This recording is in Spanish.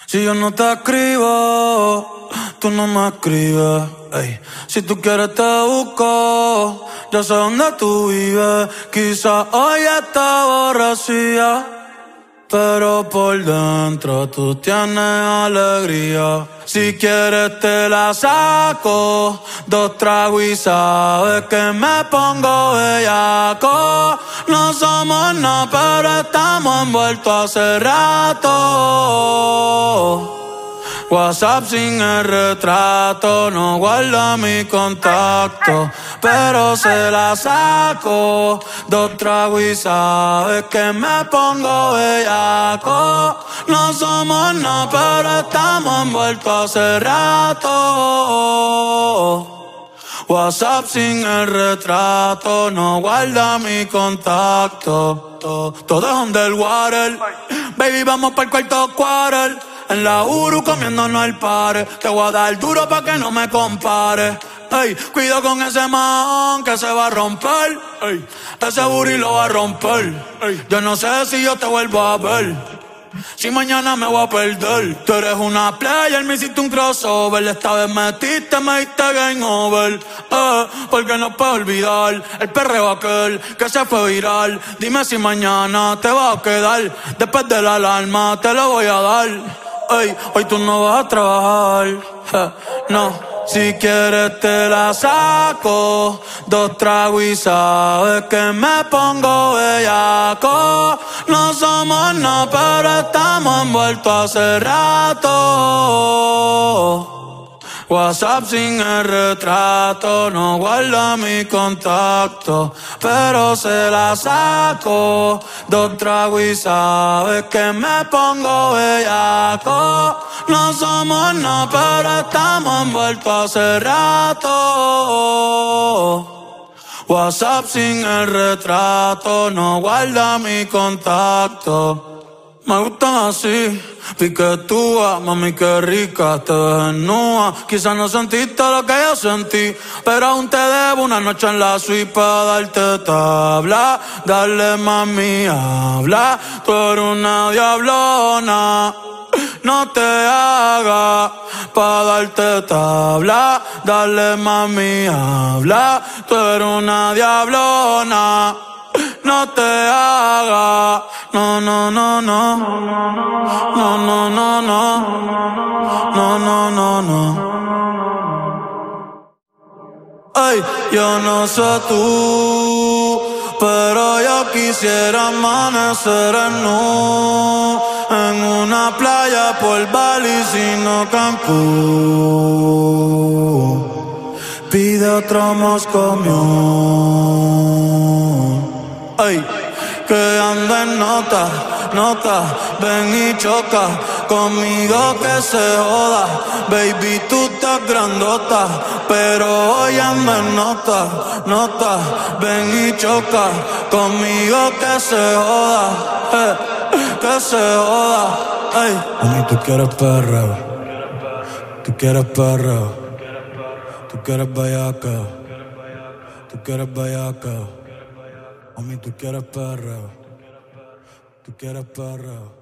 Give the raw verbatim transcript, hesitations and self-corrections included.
Si yo no te escribo, tú no me escribes. Ey. Si tú quieres te busco, yo sé dónde tú vives. Quizás hoy está aborrecida, pero por dentro tú tienes alegría. Si quieres te la saco, dos tragos y sabes que me pongo bellaco. No somos nada, pero estamos envueltos hace rato. WhatsApp sin el retrato, no guarda mi contacto, pero se la saco. Dos tragos y sabes que me pongo bellaco. No somos nada, pero estamos envueltos hace rato. WhatsApp sin el retrato, no guarda mi contacto. Todo es underwater, baby, vamos pa'l cuarto quarter. En la Uru comiéndonos el pare. Te voy a dar duro pa' que no me compare. Ey, cuido con ese man que se va a romper. Ey, ese booty lo va a romper. Ey, yo no sé si yo te vuelvo a ver, si mañana me voy a perder. Tú eres una player, me hiciste un crossover. Esta vez metiste, me diste game over. Eh, porque no puedo olvidar el perreo aquel que se fue viral. Dime si mañana te vas a quedar. Después de la alarma te lo voy a dar. Ey, hoy tú no vas a trabajar, eh, no. Si quieres te la saco, dos tragos y sabes que me pongo bellaco. No somos nada, pero estamos envueltos hace rato. WhatsApp sin el retrato, no guarda mi contacto, pero se la saco. Dos tragos y sabes que me pongo bellaco. No somos nada, pero estamos envueltos hace rato. WhatsApp sin el retrato, no guarda mi contacto. Me gustan así, piquetúa, mami qué rica, te ves desnuda. Quizás no sentiste lo que yo sentí, pero aún te debo una noche en la suite para darte tabla. Dale mami, habla, tú eres una diablona. No te hagas pa' darte tabla. Dale mami, habla, tú eres una diablona. No te hagas, no, no, no, no, no, no, no, no, no, no, no, no. Ay, yo no sé tú, pero yo quisiera amanecer en nu, en una playa por Bali, sino Cancún. Pide otro Moscow Mule. Ay, que anda en nota, nota, ven y choca conmigo que se joda. Baby, tú estás grandota, pero hoy anda en nota, nota, ven y choca conmigo que se joda, eh, que se joda. Ay, mami, tú quieres perreo, tú quieres perreo, tú quieres bellaca, tú quieres bellaca. Mami, tú quieres perreo, tú quieres perreo.